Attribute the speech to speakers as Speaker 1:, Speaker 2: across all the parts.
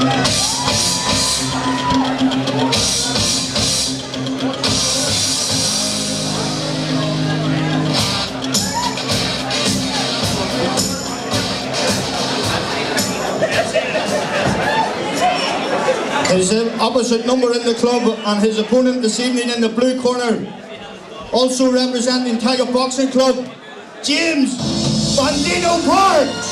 Speaker 1: His opposite number in the club and his opponent this evening in the blue corner, also representing Tiger Boxing Club, James Bandito Parks.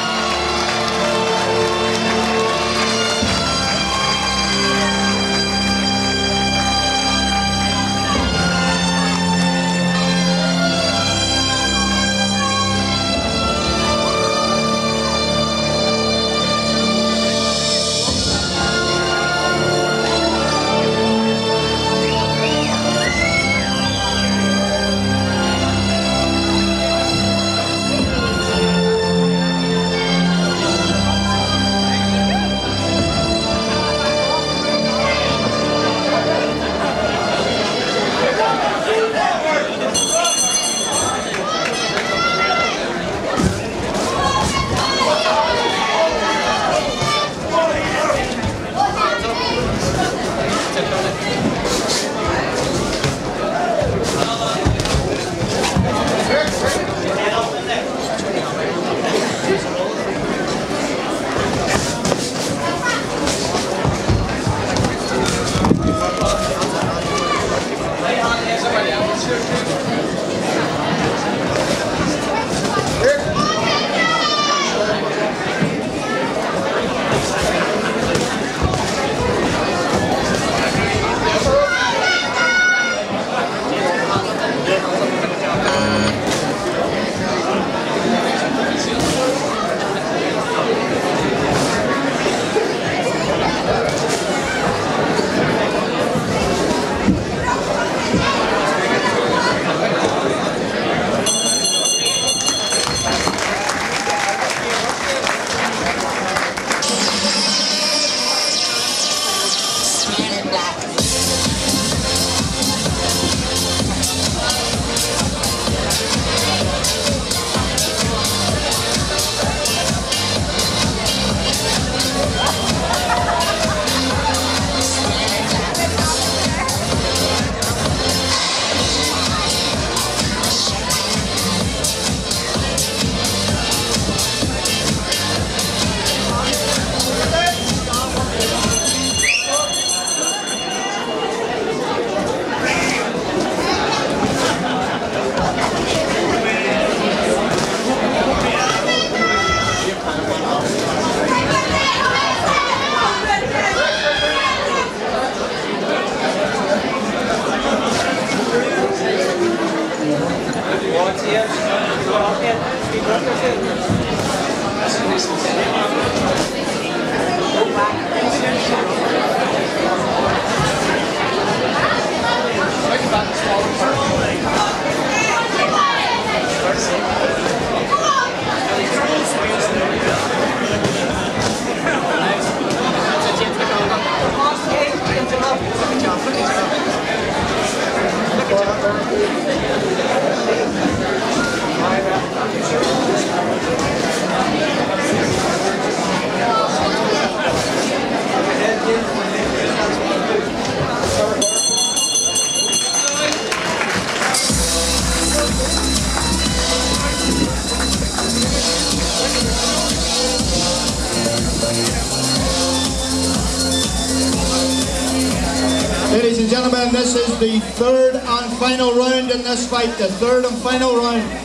Speaker 1: Ladies and gentlemen, this is the third and final round in this fight, the third and final round.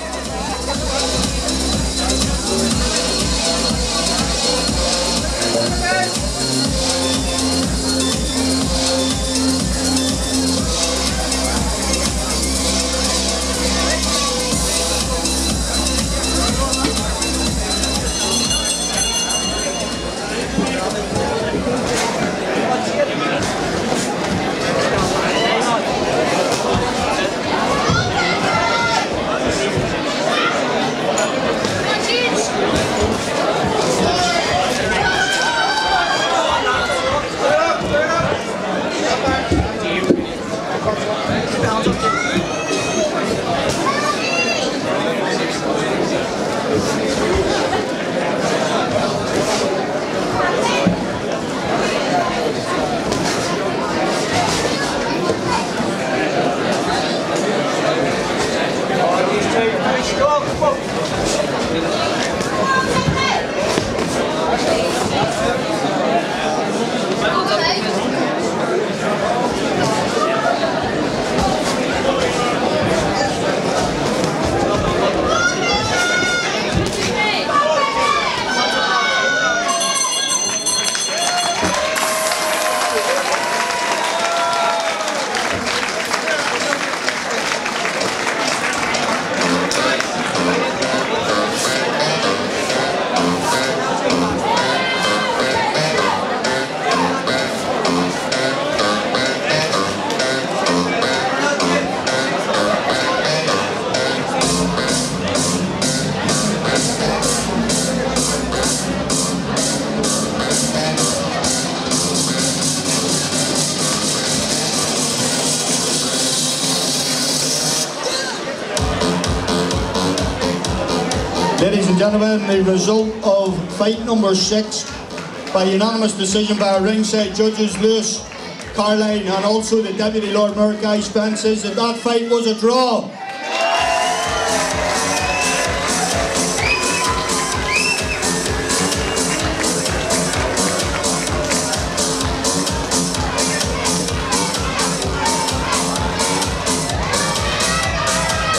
Speaker 1: Ladies and gentlemen, the result of fight number 6 by unanimous decision by our ringside judges Lewis, Carline and also the Deputy Lord Mayor Guy Spence is that fight was a draw.